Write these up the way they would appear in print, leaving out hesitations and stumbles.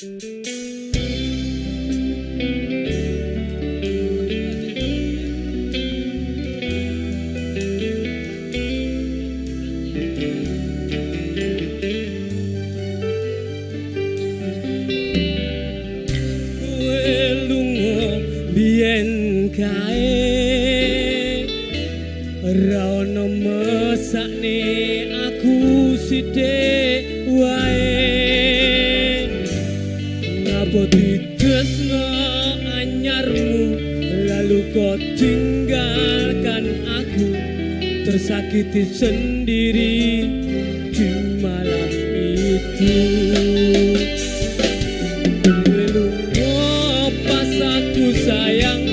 kae ra ono mesakne aku sithik wae ngapa ditresno anyarmu lalu kau tinggalkan aku tersakiti sendiri di malam itu. Sayang,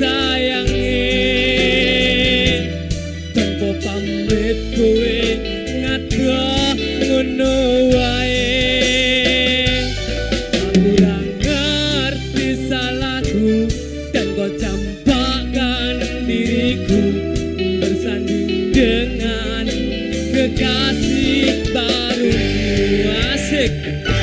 sayange tanpa pamit kowe ngadoh ngono wae. Aku ora ngerti salahku dan kau campakkan diriku bersanding dengan kekasih barumu. Asik.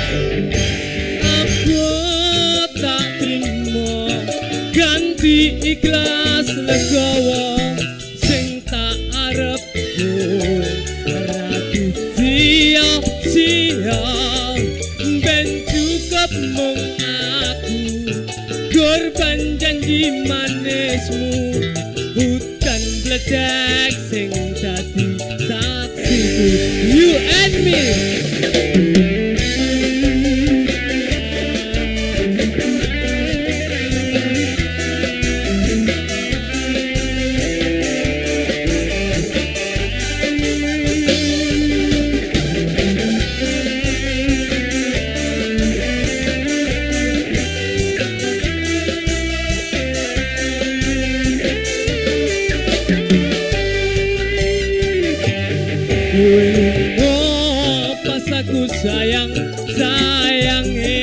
Ganti ikhlas legowo sing tak arep kowe rati sia-sia ben cukup mung aku korban janji manismu hutan bledek sing dadi saksiku. You and me. Oh, pas aku sayang, sayange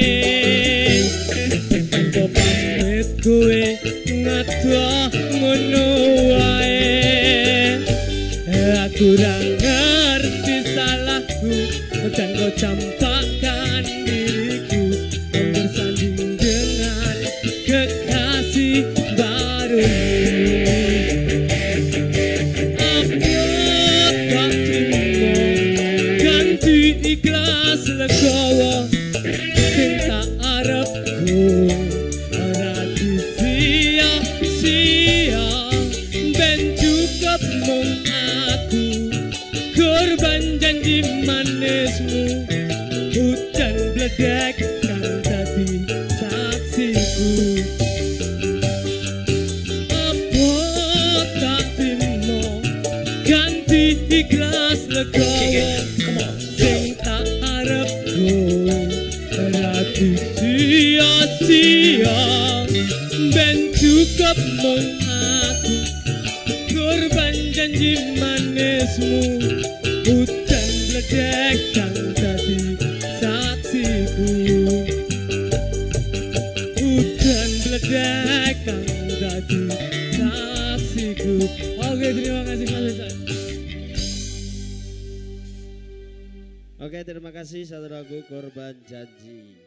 tanpa pamit kowe ngadoh ngono wae. Aku ora ngerti salahku dan kau campakkan diriku bersanding dengan kekasih barumu. Ikhlas legowo sing tak arep kowe rati sia-sia ben cukup mung aku korban janji manismu hujan bledek kang dadi saksiku. Apa tak timo ganti ikhlas legowo sing tak arep kowe rati sia-sia ben cukup mung aku korban janji manismu hujan bledek kang dadi saksiku. Hujan bledek kang dadi saksiku. Oke, terima kasih Mas. Oke, terima kasih satu lagu Korban Janji.